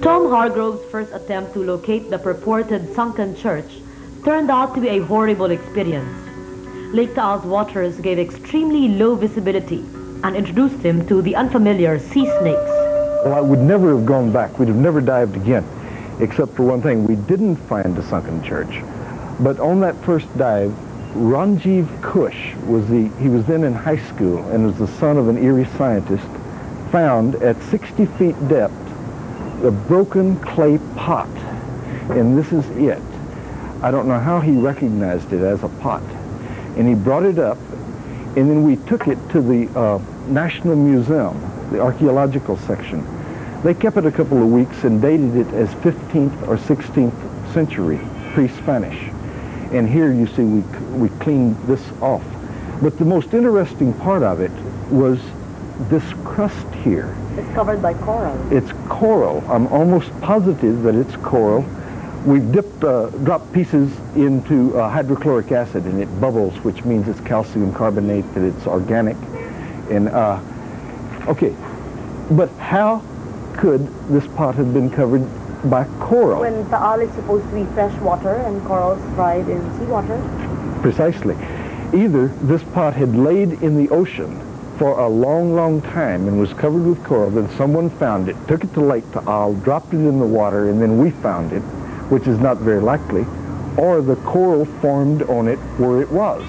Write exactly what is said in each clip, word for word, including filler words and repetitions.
Tom Hargrove's first attempt to locate the purported sunken church turned out to be a horrible experience. Lake Taal's waters gave extremely low visibility and introduced him to the unfamiliar sea snakes. Well, I would never have gone back. We'd have never dived again, except for one thing. We didn't find a sunken church. But on that first dive, Ranjiv Kush was the, he was then in high school and was the son of an Erie scientist, found at sixty feet depth a broken clay pot. And this is it. I don't know how he recognized it as a pot. And he brought it up, and then we took it to the uh, National Museum, the archaeological section. They kept it a couple of weeks and dated it as fifteenth or sixteenth century, pre-Spanish. And here you see we, we cleaned this off. But the most interesting part of it was this crust here. It's covered by coral. It's coral. I'm almost positive that it's coral. We've dipped, uh, dropped pieces into uh, hydrochloric acid and it bubbles, which means it's calcium carbonate, that it's organic. And, uh, okay, but how could this pot have been covered by coral? When Taal is supposed to be freshwater and corals thrive in seawater? Precisely. Either this pot had laid in the ocean for a long, long time and was covered with coral, then someone found it, took it to Lake Taal, dropped it in the water, and then we found it, which is not very likely, or the coral formed on it where it was.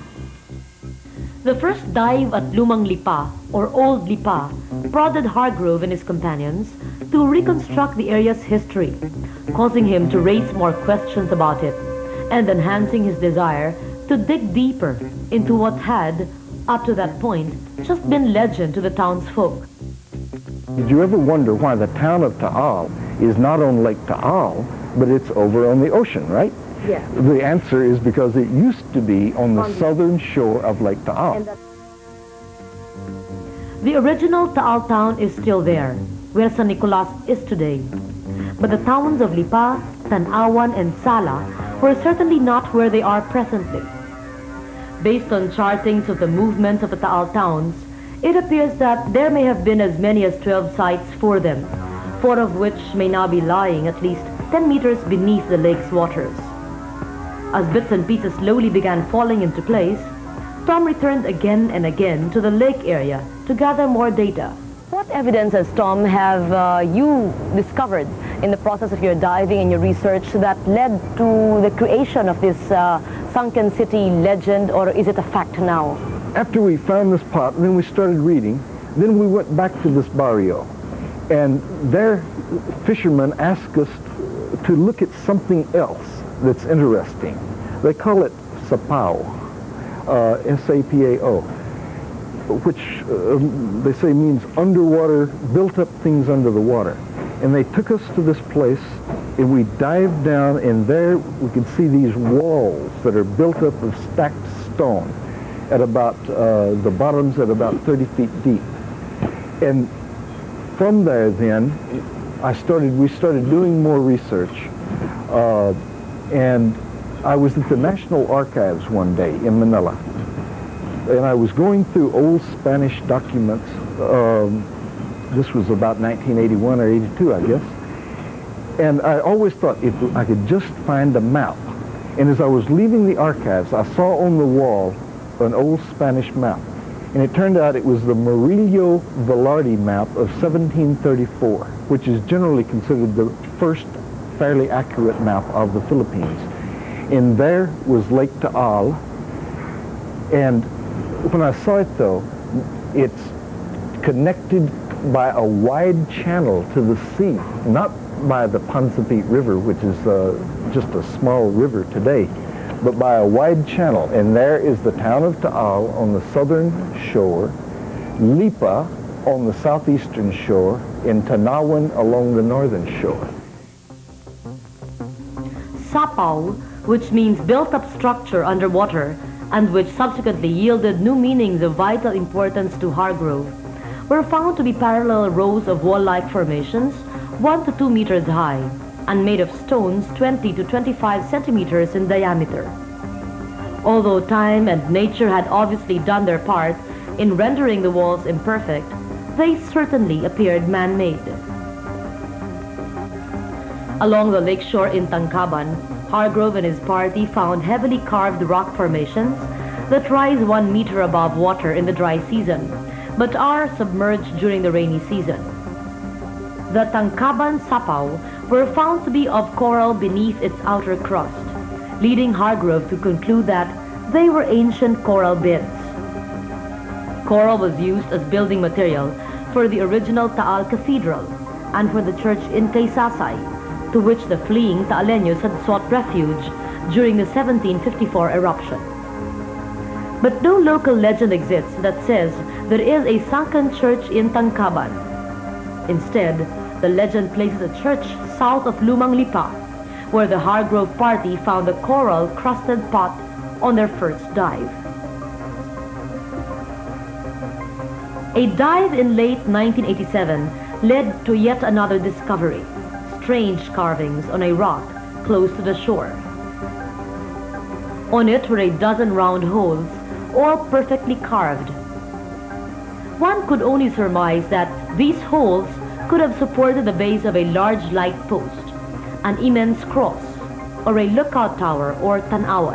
The first dive at Lumang Lipa, or Old Lipa, prodded Hargrove and his companions to reconstruct the area's history, causing him to raise more questions about it, and enhancing his desire to dig deeper into what had, up to that point, just been legend to the townsfolk. Did you ever wonder why the town of Taal is not on Lake Taal, but it's over on the ocean, right? Yes. The answer is because it used to be on the southern shore of Lake Taal. The original Taal town is still there, where San Nicolas is today. But the towns of Lipa, Tanawan, and Sala were certainly not where they are presently. Based on chartings of the movement of the Taal towns, it appears that there may have been as many as twelve sites for them, four of which may now be lying at least ten meters beneath the lake's waters. As bits and pieces slowly began falling into place, Tom returned again and again to the lake area to gather more data. What evidences, Tom, have uh, you discovered in the process of your diving and your research that led to the creation of this uh, sunken city legend, or is it a fact now? After we found this pot, and then we started reading, then we went back to this barrio, and there fishermen asked us to look at something else that's interesting. They call it sapao, uh, S A P A O, which uh, they say means underwater, built up things under the water. And they took us to this place, and we dived down, and there we could see these walls that are built up of stacked stone at about, uh, the bottoms at about thirty feet deep. And from there then, I started, we started doing more research, uh, and I was at the National Archives one day in Manila, and I was going through old Spanish documents. Um, this was about nineteen eighty-one or eighty-two, I guess. And I always thought if I could just find a map. And as I was leaving the archives, I saw on the wall an old Spanish map. And it turned out it was the Murillo Velarde map of seventeen thirty-four, which is generally considered the first fairly accurate map of the Philippines. And there was Lake Taal. And when I saw it, though, it's connected by a wide channel to the sea, not by the Pansapit River, which is uh, just a small river today, but by a wide channel. And there is the town of Taal on the southern shore, Lipa on the southeastern shore, and Tanawan along the northern shore. Sapao, which means built-up structure underwater, and which subsequently yielded new meanings of vital importance to Hargrove, were found to be parallel rows of wall-like formations, one to two meters high, and made of stones twenty to twenty-five centimeters in diameter. Although time and nature had obviously done their part in rendering the walls imperfect, they certainly appeared man-made. Along the lakeshore in Tangkaban, Hargrove and his party found heavily carved rock formations that rise one meter above water in the dry season, but are submerged during the rainy season. The Tangkaban sapao were found to be of coral beneath its outer crust, leading Hargrove to conclude that they were ancient coral beds. Coral was used as building material for the original Taal Cathedral and for the church in Taysasay, to which the fleeing Taaleños had sought refuge during the seventeen fifty-four eruption. But no local legend exists that says there is a sunken church in Tangkaban. Instead, the legend places a church south of Lumang Lipa, where the Hargrove party found a coral-crusted pot on their first dive. A dive in late nineteen eighty-seven led to yet another discovery: strange carvings on a rock close to the shore. On it were a dozen round holes, all perfectly carved. One could only surmise that these holes could have supported the base of a large light post, an immense cross, or a lookout tower or tanawan.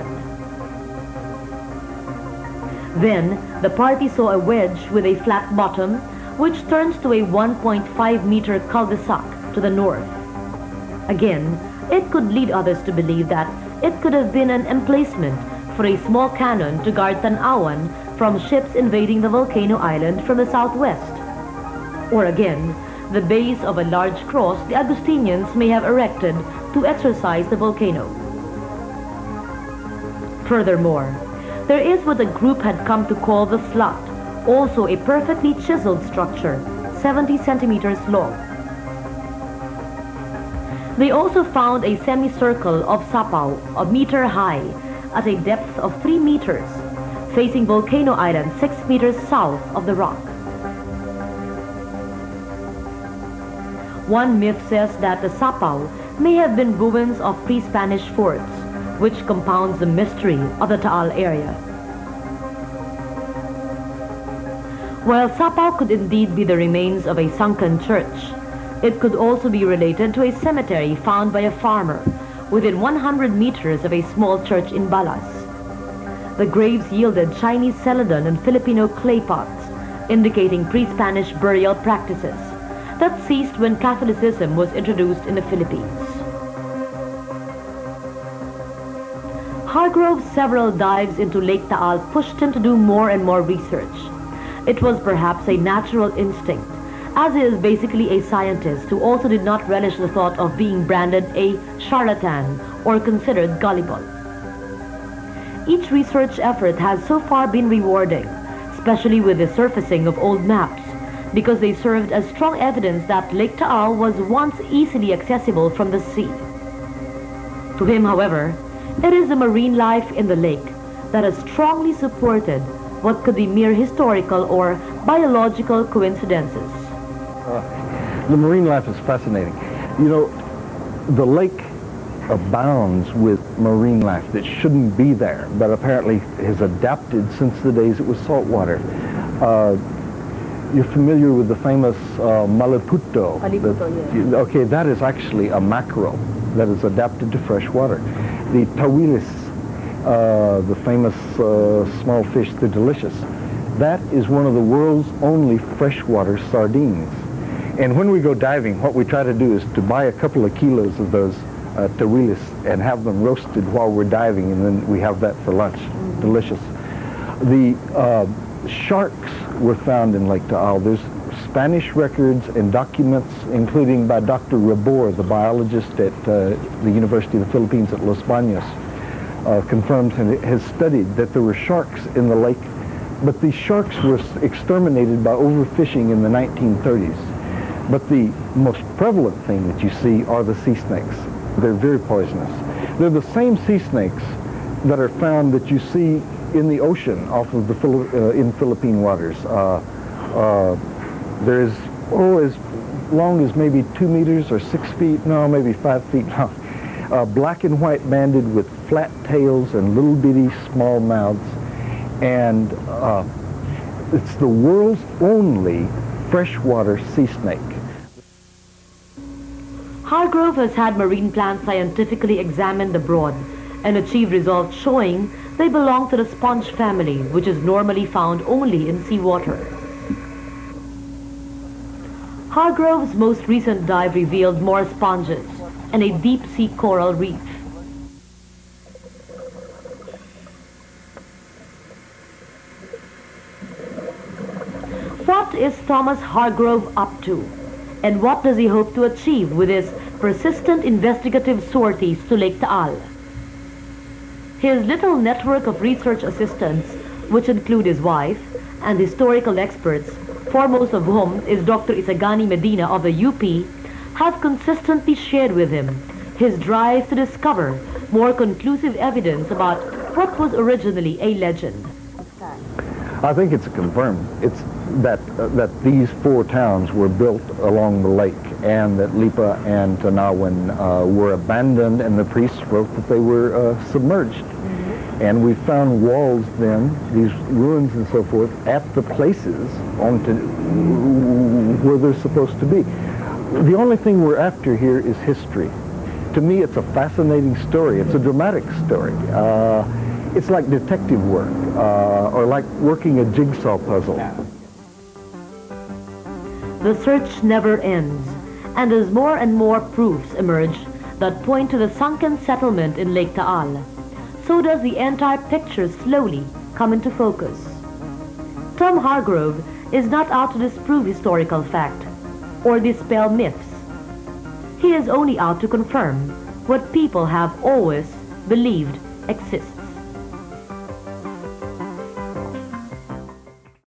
Then, the party saw a wedge with a flat bottom, which turns to a one point five meter cul-de-sac to the north. Again, it could lead others to believe that it could have been an emplacement for a small cannon to guard tanawan from ships invading the volcano island from the southwest. Or again, the base of a large cross the Augustinians may have erected to exorcise the volcano. Furthermore, there is what the group had come to call the slot, also a perfectly chiseled structure, seventy centimeters long. They also found a semicircle of sapao, a meter high, at a depth of three meters, facing Volcano Island six meters south of the rock. One myth says that the sapao may have been ruins of pre-Spanish forts, which compounds the mystery of the Taal area. While sapao could indeed be the remains of a sunken church, it could also be related to a cemetery found by a farmer within one hundred meters of a small church in Balas. The graves yielded Chinese celadon and Filipino clay pots, indicating pre-Spanish burial practices that ceased when Catholicism was introduced in the Philippines. Hargrove's several dives into Lake Taal pushed him to do more and more research. It was perhaps a natural instinct, as he is basically a scientist who also did not relish the thought of being branded a charlatan or considered gullible. Each research effort has so far been rewarding, especially with the surfacing of old maps, because they served as strong evidence that Lake Taal was once easily accessible from the sea. To him, however, it is the marine life in the lake that has strongly supported what could be mere historical or biological coincidences. Uh, the marine life is fascinating. You know, the lake abounds with marine life that shouldn't be there, but apparently has adapted since the days it was saltwater. Uh, you're familiar with the famous uh, Maliputo. Maliputo, yes. Okay, that is actually a mackerel that is adapted to fresh water. The tawilis, uh, the famous uh, small fish, they're delicious. That is one of the world's only freshwater sardines. And when we go diving, what we try to do is to buy a couple of kilos of those uh, tawilis and have them roasted while we're diving, and then we have that for lunch. Mm-hmm. Delicious. The uh, sharks were found in Lake Taal. There's Spanish records and documents, including by Doctor Rabor, the biologist at uh, the University of the Philippines at Los Baños, uh, confirms and has studied that there were sharks in the lake, but these sharks were exterminated by overfishing in the nineteen thirties. But the most prevalent thing that you see are the sea snakes. They're very poisonous. They're the same sea snakes that are found that you see in the ocean off of the Phili uh, in Philippine waters. Uh, uh, there's, oh, as long as maybe two meters or six feet, no, maybe five feet long. Uh, black and white banded with flat tails and little bitty small mouths. And uh, it's the world's only freshwater sea snake. Hargrove has had marine plants scientifically examined abroad and achieved results showing they belong to the sponge family, which is normally found only in seawater. Hargrove's most recent dive revealed more sponges and a deep-sea coral reef. What is Thomas Hargrove up to? And what does he hope to achieve with his persistent investigative sorties to Lake Taal? His little network of research assistants, which include his wife and historical experts, foremost of whom is Doctor Isagani Medina of the U P, have consistently shared with him his drive to discover more conclusive evidence about what was originally a legend. I think it's confirmed. It's that uh, that these four towns were built along the lake, and that Lipa and Tanawan uh, were abandoned, and the priests wrote that they were uh, submerged. Mm-hmm. And we found walls then, these ruins and so forth, at the places on to where they're supposed to be. The only thing we're after here is history. To me, it's a fascinating story. It's a dramatic story. Uh, it's like detective work, uh, or like working a jigsaw puzzle. The search never ends, and as more and more proofs emerge that point to the sunken settlement in Lake Taal, so does the entire picture slowly come into focus. Tom Hargrove is not out to disprove historical fact or dispel myths. He is only out to confirm what people have always believed exists.